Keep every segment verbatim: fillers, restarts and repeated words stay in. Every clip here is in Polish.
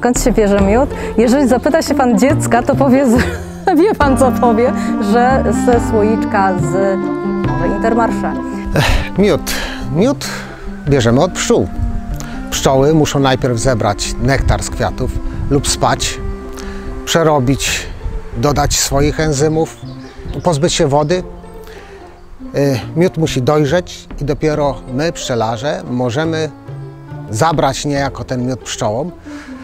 skąd się bierze miód? Jeżeli zapyta się pan dziecka, to powie, z, wie pan co powie, że ze słoiczka z może Intermarché. Miód. Miód bierzemy od pszczół. Pszczoły muszą najpierw zebrać nektar z kwiatów lub spać, przerobić, dodać swoich enzymów, pozbyć się wody. Miód musi dojrzeć i dopiero my, pszczelarze, możemy zabrać niejako ten miód pszczołom,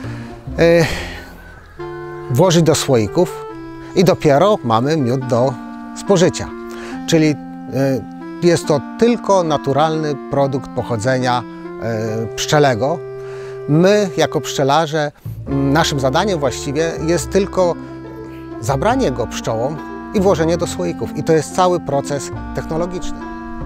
włożyć do słoików i dopiero mamy miód do spożycia. Czyli jest to tylko naturalny produkt pochodzenia pszczelego. My, jako pszczelarze, naszym zadaniem właściwie jest tylko zabranie go pszczołom i włożenie do słoików. I to jest cały proces technologiczny.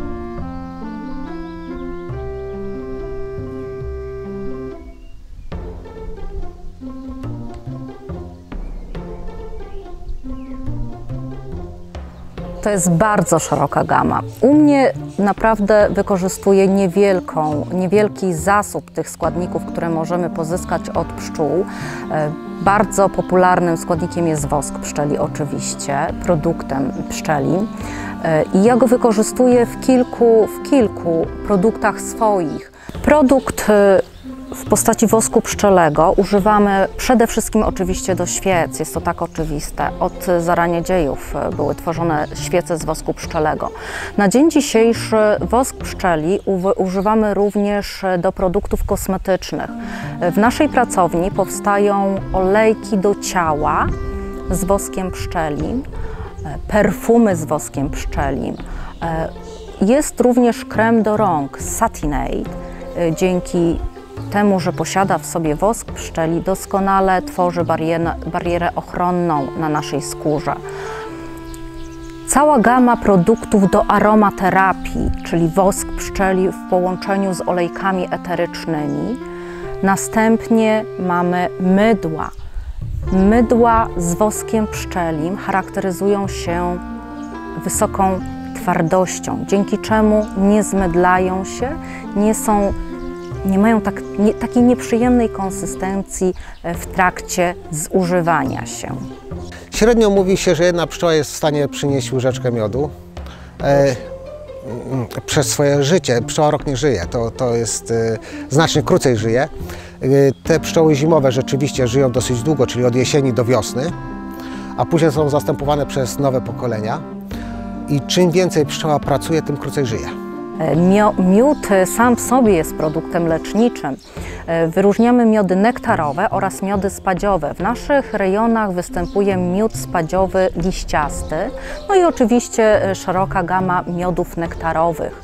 To jest bardzo szeroka gama. U mnie naprawdę wykorzystuję niewielką, niewielki zasób tych składników, które możemy pozyskać od pszczół. Bardzo popularnym składnikiem jest wosk pszczeli oczywiście, produktem pszczeli. I ja go wykorzystuję w kilku, w kilku produktach swoich. Produkt w postaci wosku pszczelego używamy przede wszystkim oczywiście do świec, jest to tak oczywiste. Od zarania dziejów były tworzone świece z wosku pszczelego. Na dzień dzisiejszy wosk pszczeli używamy również do produktów kosmetycznych. W naszej pracowni powstają olejki do ciała z woskiem pszczelim, perfumy z woskiem pszczelim. Jest również krem do rąk Satinade. Dzięki temu, że posiada w sobie wosk pszczeli, doskonale tworzy barierę, barierę ochronną na naszej skórze. Cała gama produktów do aromaterapii, czyli wosk pszczeli w połączeniu z olejkami eterycznymi. Następnie mamy mydła. Mydła z woskiem pszczelim charakteryzują się wysoką twardością, dzięki czemu nie zmydlają się, nie są nie mają tak, nie, takiej nieprzyjemnej konsystencji w trakcie zużywania się. Średnio mówi się, że jedna pszczoła jest w stanie przynieść łyżeczkę miodu e, przez swoje życie. Pszczoła rok nie żyje, to, to jest e, znacznie krócej żyje. E, te pszczoły zimowe rzeczywiście żyją dosyć długo, czyli od jesieni do wiosny, a później są zastępowane przez nowe pokolenia i czym więcej pszczoła pracuje, tym krócej żyje. Miód sam w sobie jest produktem leczniczym. Wyróżniamy miody nektarowe oraz miody spadziowe. W naszych rejonach występuje miód spadziowy liściasty, no i oczywiście szeroka gama miodów nektarowych.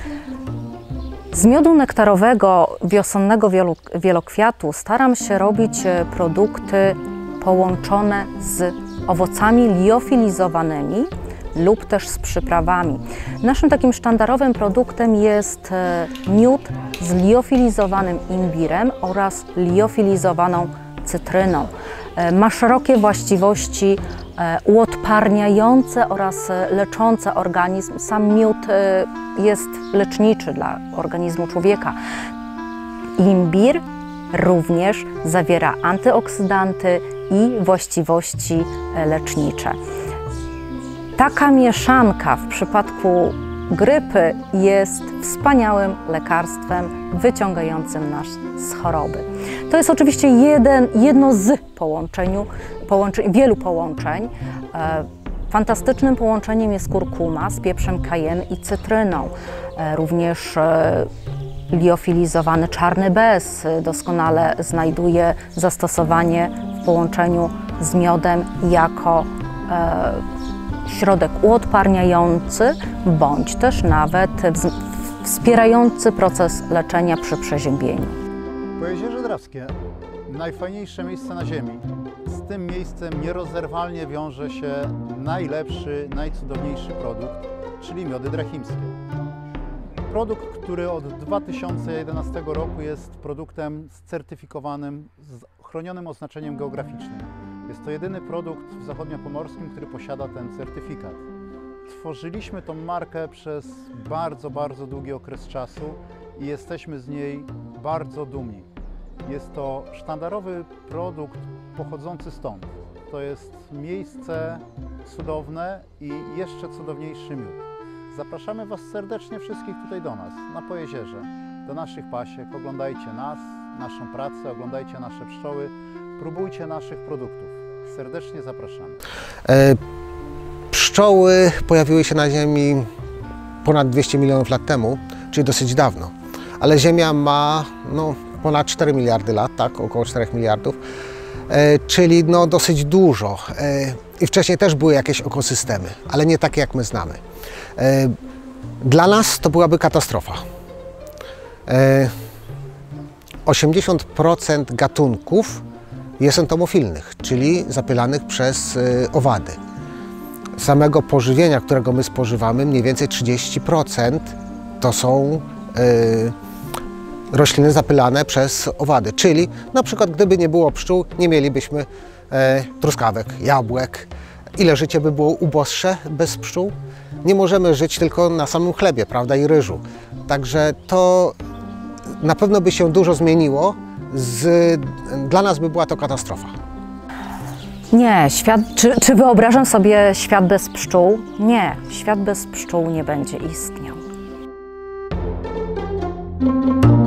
Z miodu nektarowego wiosennego wielokwiatu staram się robić produkty połączone z owocami liofilizowanymi lub też z przyprawami. Naszym takim sztandarowym produktem jest miód z liofilizowanym imbirem oraz liofilizowaną cytryną. Ma szerokie właściwości uodparniające oraz leczące organizm. Sam miód jest leczniczy dla organizmu człowieka. Imbir również zawiera antyoksydanty i właściwości lecznicze. Taka mieszanka w przypadku grypy jest wspaniałym lekarstwem wyciągającym nas z choroby. To jest oczywiście jeden, jedno z połączeniu, połączeń, wielu połączeń. Fantastycznym połączeniem jest kurkuma z pieprzem cayenne i cytryną. Również liofilizowany czarny bez doskonale znajduje zastosowanie w połączeniu z miodem jako środek uodparniający, bądź też nawet wspierający proces leczenia przy przeziębieniu. Pojezierze Drawskie, najfajniejsze miejsce na ziemi. Z tym miejscem nierozerwalnie wiąże się najlepszy, najcudowniejszy produkt, czyli miody drachimskie. Produkt, który od dwa tysiące jedenastego roku jest produktem certyfikowanym z chronionym oznaczeniem geograficznym. Jest to jedyny produkt w zachodniopomorskim, który posiada ten certyfikat. Tworzyliśmy tą markę przez bardzo, bardzo długi okres czasu i jesteśmy z niej bardzo dumni. Jest to sztandarowy produkt pochodzący stąd. To jest miejsce cudowne i jeszcze cudowniejszy miód. Zapraszamy Was serdecznie wszystkich tutaj do nas, na Pojezierze, do naszych pasiek. Oglądajcie nas, naszą pracę, oglądajcie nasze pszczoły, próbujcie naszych produktów. Serdecznie zapraszamy. E, pszczoły pojawiły się na Ziemi ponad dwieście milionów lat temu, czyli dosyć dawno. Ale Ziemia ma no, ponad cztery miliardy lat, tak, około czterech miliardów, e, czyli no, dosyć dużo. E, I wcześniej też były jakieś ekosystemy, ale nie takie jak my znamy. E, dla nas to byłaby katastrofa. E, osiemdziesiąt procent gatunków jest entomofilnych, czyli zapylanych przez e, owady. Samego pożywienia, którego my spożywamy, mniej więcej trzydzieści procent to są e, rośliny zapylane przez owady. Czyli na przykład gdyby nie było pszczół, nie mielibyśmy e, truskawek, jabłek. Ile życie by było uboższe bez pszczół? Nie możemy żyć tylko na samym chlebie, prawda, i ryżu. Także to na pewno by się dużo zmieniło. Z, dla nas by była to katastrofa. Nie, świat, czy, czy wyobrażam sobie świat bez pszczół? Nie, świat bez pszczół nie będzie istniał.